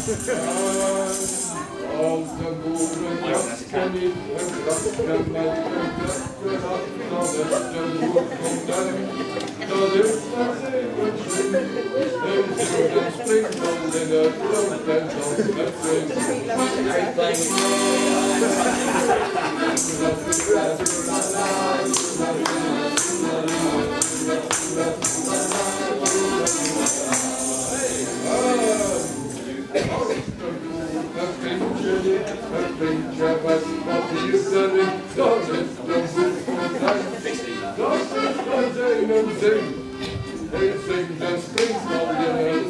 Als de boerenjachten niet verkrachten met verkrachten dan is de moed gedaan. Dat is maar even schrik. Een zoete springbal in het bloed en dan met zijn het vriendje met wat hier erin, dat is de boek gedaan. Dat is de zin en zin. Hij zingt en springt al in het